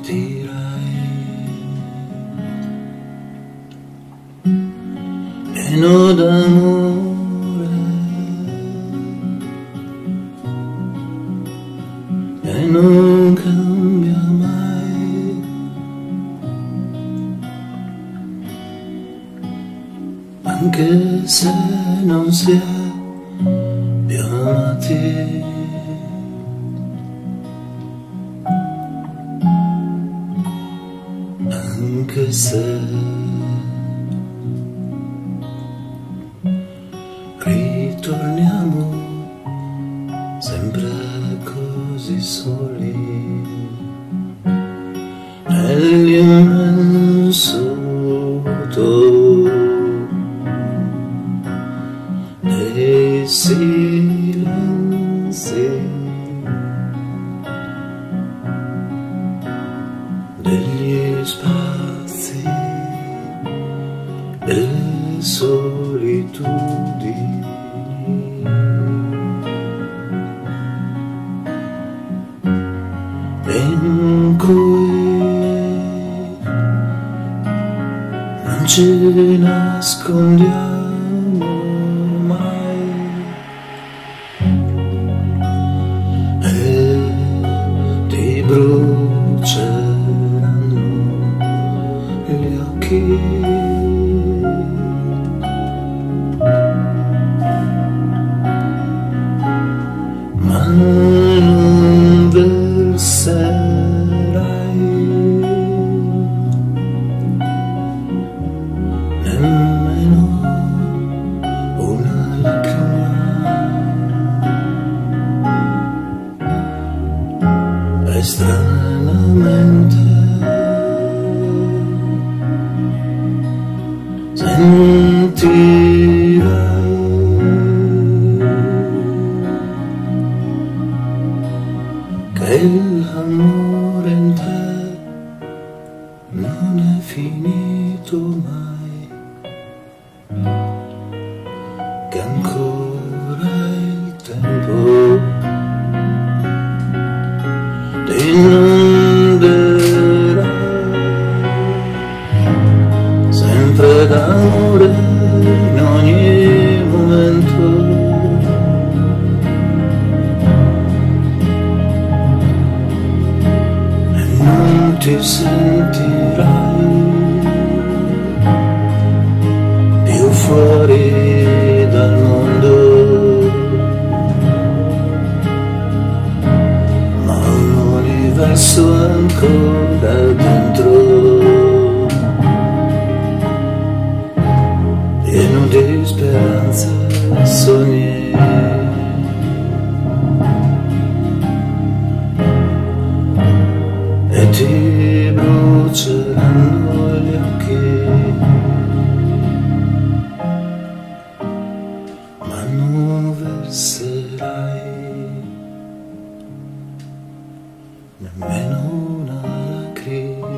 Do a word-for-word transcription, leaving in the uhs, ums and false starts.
mentirai pieno d'amore e non cambia mai, anche se non si è più amati. Anche se ritorniamo sempre così soli nell'immenso vuoto dei silenzi, degli spazi, delle solitudini, in cui non ci nascondiamo mai e ti bruceranno gli occhi, ma non verserai nemmeno una lacrima, e stranamente sentirai che l'amore in te non è finito mai, che ancora il tempo ti inonderà sempre d'amore in ogni momento, e non ti sentirai più fuori dal mondo, ma un universo ancora dentro, pieno di speranza e sogni, e ti bruceranno gli occhi, ma non verserai nemmeno una lacrima.